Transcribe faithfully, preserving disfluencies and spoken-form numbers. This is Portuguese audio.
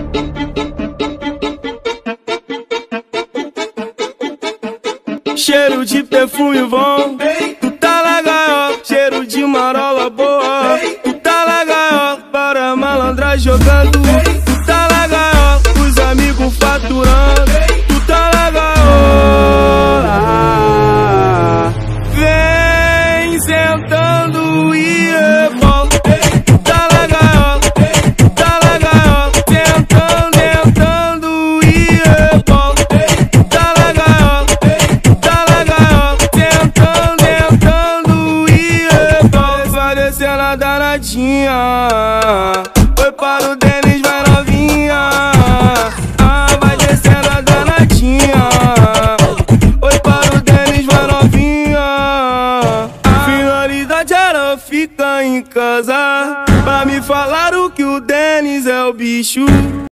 Cheiro de perfume bom, tu tá na gaiola. Cheiro de marola boa, tu tá na gaiola. Para malandra jogando, tu tá na gaiola. Os amigos faturando, tu tá na gaiola. Vem sentando e rebola. Tu tá na gaiola, tu tá na gaiola. Tentando, tentando e rebola. Tu tá na gaiola, tu tá na gaiola. Tentando, tentando e rebola. Vai descendo a danadinha. Foi para o Denis, vai novinha. Ah, vai descendo a danadinha. Foi para o Denis, vai novinha. A finalidade era ficar em casa, pra me falar o que o Denis é o bicho.